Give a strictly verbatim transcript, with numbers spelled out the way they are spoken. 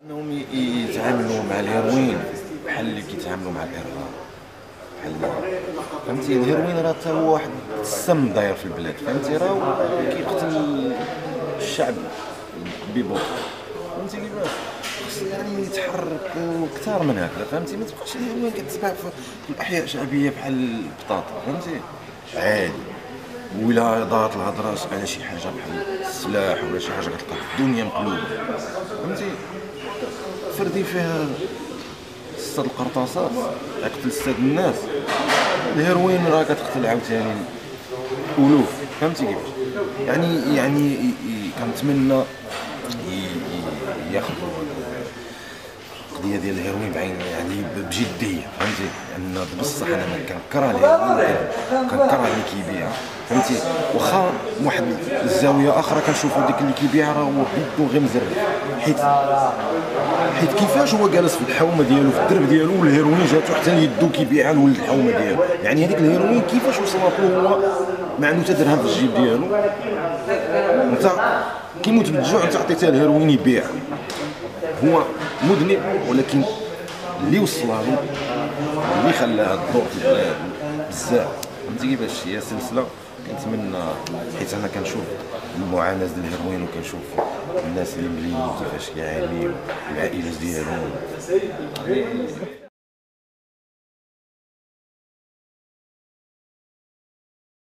انهم ي- يتعاملوا مع الهيروين بحال اللي كيتعاملوا مع الارغام. بحال فهمتي الهيروين راه حتى هو واحد السم داير في البلاد، فهمتي راه كيقتل الشعب ببطء، فهمتي كيفاش خص يعني يتحرك كثار من هكذا، فهمتي ما تبقاش الهيروين كتباع في في الاحياء الشعبيه بحال البطاطا، فهمتي عادي. وإلا دارت الهضره على شي حاجه بحال السلاح ولا شي حاجه كتلقى الدنيا مقلوبه، فهمتي فردي فيها ستة القرطاسات يقتل ستة الناس، الهيروين راه كتقتل عاوتاني الالوف، فهمتي كيفاش يعني يعني ي- ي- كنتمنى ي- ي- ياخذوا القضيه ديال الهيروين بعين يعني ب- بجديه، فهمتي لان بصح انا ما كنكره الهيروين، كنكره اللي كيبيع، فهمتي واخا واحد الزاويه اخرى كنشوفوا ديك اللي كيبيع راه هو بيدو غير مزرب، حيت حيت كيفاش هو جالس في الحومه ديالو في الدرب ديالو والهيروين جاتو حتى ليدو كيبيعها لولد الحومه ديالو، يعني هذيك الهيروين كيفاش وصلت له هو ما عنده حتى درهم في الجيب ديالو، انت كيموت بالجوع انت عطيتيه الهيروين يبيع، هو مذنب ولكن اللي وصلها له اللي خلاه الدور في البلاد بزاف، فهمتي كيفاش هي سلسله. كنتمنى حيت انا كنشوف المعاناه ديال الهيروين وكنشوف الناس اللي مليين كيفاش كيعانيو العائلات ديالهم.